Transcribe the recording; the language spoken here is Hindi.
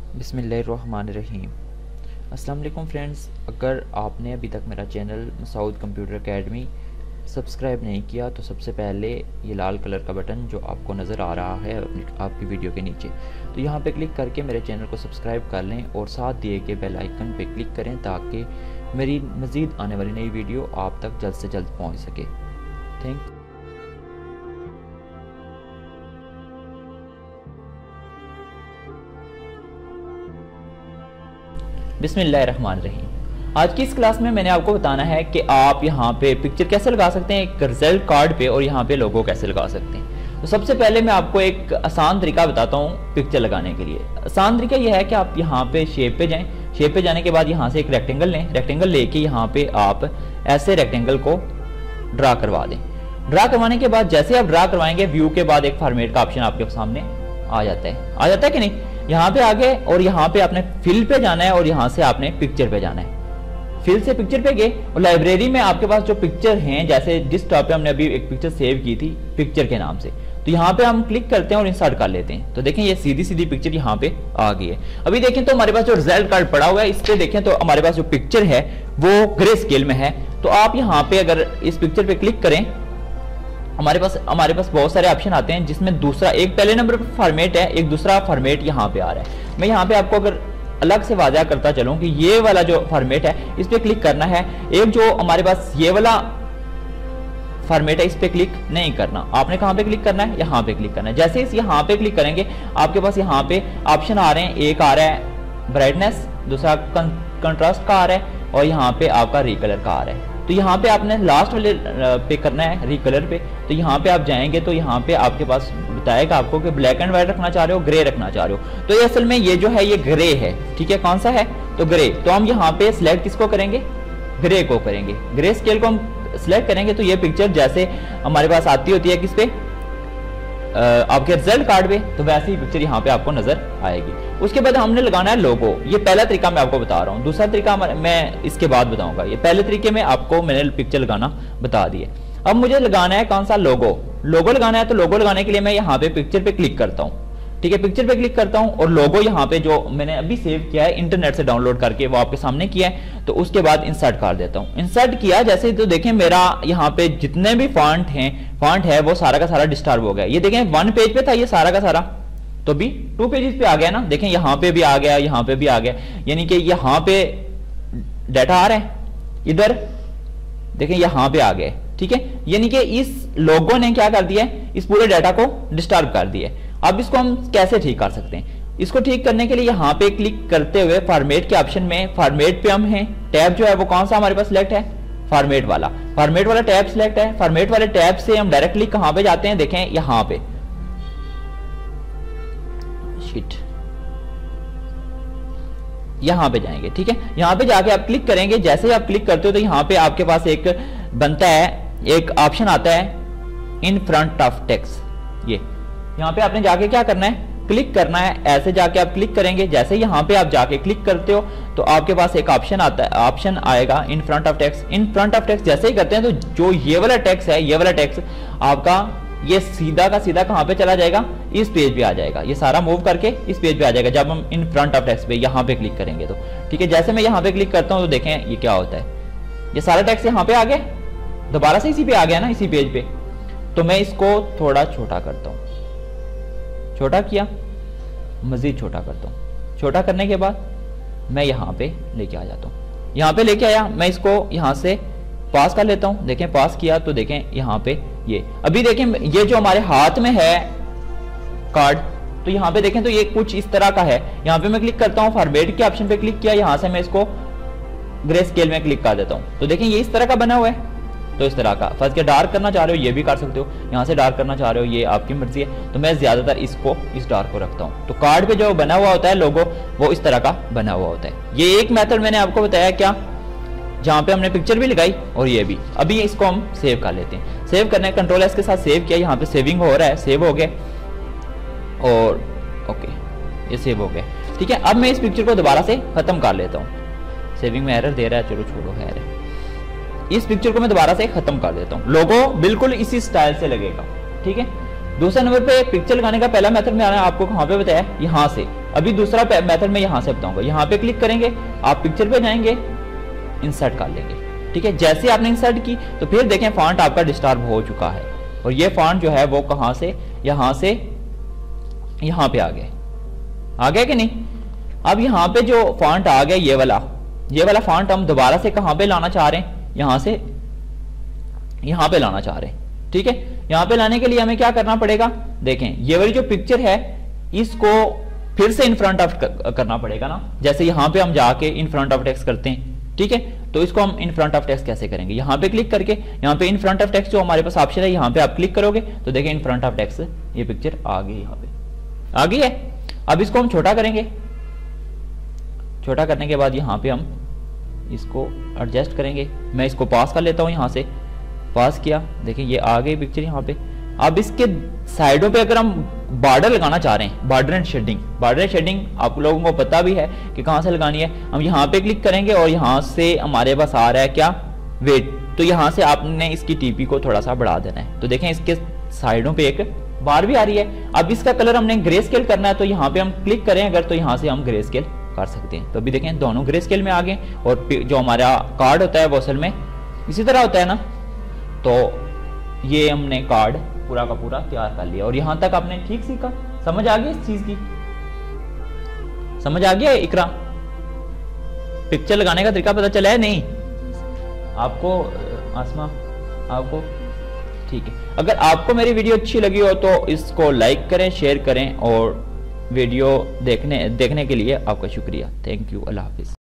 बिस्मिल्लाहिर्रहमानिर्रहीम। अस्सलाम वालेकुम फ्रेंड्स, अगर आपने अभी तक मेरा channel Masood computer academy subscribe नहीं किया तो सबसे पहले ये लाल कलर का बटन जो आपको नज़र आ रहा है आपकी वीडियो के नीचे, तो यहाँ पे क्लिक करके मेरे चैनल को सब्सक्राइब कर लें और साथ दिए गए बेल आइकन पे क्लिक करें ताकि मेरी मज़ीद आने वाली नई वीडियो आप तक जल्द से जल्द पहुँच सके। थैंक बिस्मिल्लाहिर्रहमानिर्रहीम। आज की इस क्लास में मैंने आपको बताना है कि आप यहाँ पे पिक्चर कैसे लगा सकते हैं एक रिजल्ट कार्ड पे और यहाँ पे लोगो कैसे लगा सकते हैं। तो सबसे पहले मैं आपको एक आसान तरीका बताता हूँ पिक्चर लगाने के लिए। आसान तरीका यह है कि आप यहाँ पे शेप पे जाएं, शेप पे जाने के बाद यहाँ से एक रेक्टेंगल लें, रेक्टेंगल लेके यहाँ पे आप ऐसे रेक्टेंगल को ड्रा करवा दें। ड्रा करवाने के बाद जैसे आप ड्रा करवाएंगे व्यू के बाद एक फॉर्मेट का ऑप्शन आपके सामने आ जाता है कि नहीं। यहाँ पे आगे और यहाँ पे आपने फिल पे जाना है और यहाँ से आपने पिक्चर पे जाना है। फिल से पिक्चर पे गए और लाइब्रेरी में आपके पास जो पिक्चर हैं, जैसे डेस्कटॉप पे हमने अभी एक पिक्चर सेव की थी पिक्चर के नाम से, तो यहाँ पे हम क्लिक करते हैं और इंसर्ट कर लेते हैं। तो देखें ये सीधी सीधी पिक्चर यहाँ पे आ गई है। अभी देखें तो हमारे पास जो रिजल्ट कार्ड पड़ा हुआ है इस पे देखें तो हमारे पास जो पिक्चर है वो ग्रे स्केल में है। तो आप यहाँ पे अगर इस पिक्चर पे क्लिक करें, हमारे पास बहुत सारे ऑप्शन आते हैं जिसमें दूसरा एक पहले नंबर पर फॉर्मेट है, एक दूसरा फॉर्मेट यहाँ पे आ रहा है। मैं यहाँ पे आपको अगर अलग से वाज़ा करता चलूं कि ये वाला जो फॉर्मेट है इस पे क्लिक करना है। एक जो हमारे पास ये वाला फॉर्मेट है इस पे क्लिक नहीं करना। आपने कहाँ पे क्लिक करना है? यहाँ पे क्लिक करना है। जैसे इस यहाँ पे क्लिक करेंगे आपके पास यहाँ पे ऑप्शन आ रहे हैं। एक आ रहा है ब्राइटनेस, दूसरा कंट्रास्ट का आ रहा है और यहाँ पे आपका रिकलर का आ रहा है। तो यहाँ पे आपने लास्ट वाले पे करना है रिकलर पे। तो यहाँ पे आप जाएंगे तो यहाँ पे आपके पास बताएगा आपको कि ब्लैक एंड व्हाइट रखना चाह रहे हो, ग्रे रखना चाह रहे हो। तो ये असल में ये जो है ये ग्रे है, ठीक है। कौन सा है? तो ग्रे। तो हम यहाँ पे सिलेक्ट किसको करेंगे? ग्रे को करेंगे। ग्रे स्केल को हम सिलेक्ट करेंगे तो ये पिक्चर जैसे हमारे पास आती होती है किस पे, आपके रिजल्ट कार्ड पे, तो वैसे ही पिक्चर यहाँ पे आपको नजर आएगी। उसके बाद हमने लगाना है लोगो। ये पहला तरीका मैं आपको बता रहा हूँ, दूसरा तरीका मैं इसके बाद बताऊंगा। ये पहले तरीके में आपको मैंने पिक्चर लगाना बता दिया। अब मुझे लगाना है कौन सा? लोगो। लोगो लगाना है तो लोगो लगाने के लिए मैं यहाँ पे पिक्चर पे क्लिक करता हूँ, ठीक है। पिक्चर पे क्लिक करता हूँ और लोगो यहाँ पे जो मैंने अभी सेव किया है इंटरनेट से डाउनलोड करके वो आपके सामने किया है, तो उसके बाद इंसर्ट कर देता हूँ। इंसर्ट किया जैसे तो देखें मेरा यहाँ पे जितने भी फॉन्ट है वो सारा का सारा डिस्टर्ब हो गया। ये देखें 1 पेज पे था ये सारा का सारा, तो भी 2 पेजेस पे आ गया ना। देखें यहाँ पे भी आ गया, यहाँ पे भी आ गया, यानी कि यहाँ पे डाटा आ रहा है, इधर देखें यहाँ पे आ गया, ठीक है। यानी कि इस लोगो ने क्या कर दिया है, इस पूरे डाटा को डिस्टर्ब कर दिया है। अब इसको हम कैसे ठीक कर सकते हैं? इसको ठीक करने के लिए यहाँ पे क्लिक करते हुए फॉर्मेट के ऑप्शन में फॉर्मेट पे हम हैं। टैब जो है वो कौन सा हमारे पास सिलेक्ट है? फॉर्मेट वाला टैब सिलेक्ट है। फॉर्मेट वाले टैब से हम डायरेक्टली कहां पे जाते हैं? देखें यहाँ पे यहाँ पे जाएंगे, ठीक है। यहाँ पे जाके आप क्लिक करेंगे। जैसे ही आप क्लिक करते हो तो यहाँ पे आपके पास एक बनता है, एक ऑप्शन आता है इन फ्रंट ऑफ टेक्स्ट। ये यहाँ पे आपने जाके क्या करना है? क्लिक करना है। ऐसे जाके आप क्लिक करेंगे। जैसे यहाँ पे आप जाके क्लिक करते हो तो आपके पास एक ऑप्शन आता है, ऑप्शन आएगा in front of text. In front of text जैसे ही करते हैं तो जो ये वाला टेक्स्ट है, ये वाला टेक्स्ट आपका ये सीधा का सीधा कहाँ पे चला जाएगा? इस पेज पे आ जाएगा। ये सारा मूव करके इस पेज पे आ जाएगा जब हम इन फ्रंट ऑफ टेक्स्ट पे यहाँ पे क्लिक करेंगे तो, ठीक है। जैसे मैं यहाँ पे क्लिक करता हूँ तो देखें ये क्या होता है, ये सारा टेक्स्ट यहाँ पे आ गया, दोबारा से इसी पे आ गया ना, इसी पेज पे। तो मैं इसको थोड़ा छोटा करता हूँ, छोटा किया, मजीद छोटा करता हूँ। छोटा करने के बाद मैं यहाँ पे लेके आ जाता हूँ। यहाँ पे लेके आया, मैं इसको यहाँ से पास कर लेता हूँ। देखें पास किया तो देखें यहाँ पे ये अभी देखें ये जो हमारे हाथ में है कार्ड, तो यहाँ पे देखें तो ये कुछ इस तरह का है। यहाँ पे मैं क्लिक करता हूँ, फॉर्मेट के ऑप्शन पे क्लिक किया, यहाँ से मैं इसको ग्रे स्केल में क्लिक कर देता हूँ। तो देखें ये इस तरह का बना हुआ है। तो इस तरह का फर्स्ट के डार्क करना चाह रहे हो ये भी कर सकते हो, यहाँ से डार्क करना चाह रहे हो ये आपकी मर्जी है। तो मैं ज्यादातर इसको इस डार्क को रखता हूँ। तो कार्ड पे जो बना हुआ होता है लोगो वो इस तरह का बना हुआ होता है। ये एक मेथड मैंने आपको बताया क्या, जहाँ पे हमने पिक्चर भी लगाई और ये भी। अभी इसको हम सेव कर लेते हैं। सेव करने कंट्रोल एस के साथ सेव किया, यहाँ पे सेविंग हो रहा है, सेव हो गया और ओके ये सेव हो गया, ठीक है। अब मैं इस पिक्चर को दोबारा से खत्म कर लेता हूँ। सेविंग में एरर दे रहा है, चलो छोड़ो है। इस पिक्चर को मैं दोबारा से खत्म कर देता हूँ। लोगो बिल्कुल इसी स्टाइल से लगेगा, ठीक है। दूसरे नंबर पे पिक्चर लगाने का पहला मेथड मैंने आपको कहाँ पे बताया, यहाँ से अभी दूसरा मेथड मैं यहाँ से बताऊंगा। यहाँ पे क्लिक करेंगे, आप पिक्चर पे जाएंगे, इंसर्ट कर लेंगे। ठीक है, जैसे आपने इंसर्ट की तो फिर देखें फॉन्ट आपका डिस्टर्ब हो चुका है और ये फॉन्ट जो है वो कहां से यहाँ पे आ गया कि नहीं। अब यहाँ पे जो फॉन्ट आ गया ये वाला फॉन्ट हम दोबारा से कहां पे लाना चाह रहे हैं, यहाँ से यहाँ पे लाना चाह रहे हैं। ठीक है, यहाँ पे लाने के लिए हमें क्या करना पड़ेगा, देखें ये वाली जो पिक्चर है इसको फिर से इन फ्रंट ऑफ करना पड़ेगा ना, जैसे यहाँ पे हम जाके इन फ्रंट ऑफ टेक्स्ट करते हैं। ठीक है, तो इसको हम इन फ्रंट ऑफ टेक्स्ट कैसे करेंगे, यहाँ पे क्लिक करके यहाँ पे इन फ्रंट ऑफ टेक्स्ट जो हमारे पास ऑप्शन है यहाँ पे आप क्लिक करोगे तो देखिए इन फ्रंट ऑफ टेक्स्ट ये पिक्चर आ गई, यहाँ पे आ गई है। अब इसको हम छोटा करेंगे, छोटा करने के बाद यहाँ पे हम इसको एडजस्ट करेंगे। मैं इसको पास कर लेता हूँ, यहाँ से पास किया, देखिए ये आ गई पिक्चर यहाँ पे। अब इसके साइडों पे अगर हम बॉर्डर लगाना चाह रहे हैं, बॉर्डर एंड शेडिंग आप लोगों को पता भी है कि कहां से लगानी है। हम यहाँ पे क्लिक करेंगे और यहाँ से हमारे पास आ रहा है क्या, वेट, तो यहाँ से आपने इसकी टीपी को थोड़ा सा बढ़ा देना है। तो देखें इसके साइडों पे एक बार भी आ रही है। अब इसका कलर हमने ग्रे स्केल करना है, तो यहाँ पे हम क्लिक करें अगर, तो यहाँ से हम ग्रे स्केल कर सकते हैं। तो अभी देखें दोनों ग्रे स्केल में आ गए और जो हमारा कार्ड होता है वो असल में इसी तरह होता है ना। तो ये हमने कार्ड पूरा का पूरा तैयार कर लिया और यहां तक आपने ठीक सीखा, समझ आ गई इस चीज की, समझ आ गया इकरा, पिक्चर लगाने का तरीका पता चला है नहीं आपको आसमा, आपको? ठीक है, अगर आपको मेरी वीडियो अच्छी लगी हो तो इसको लाइक करें, शेयर करें और वीडियो देखने के लिए आपका शुक्रिया। थैंक यू, अल्लाह हाफिज।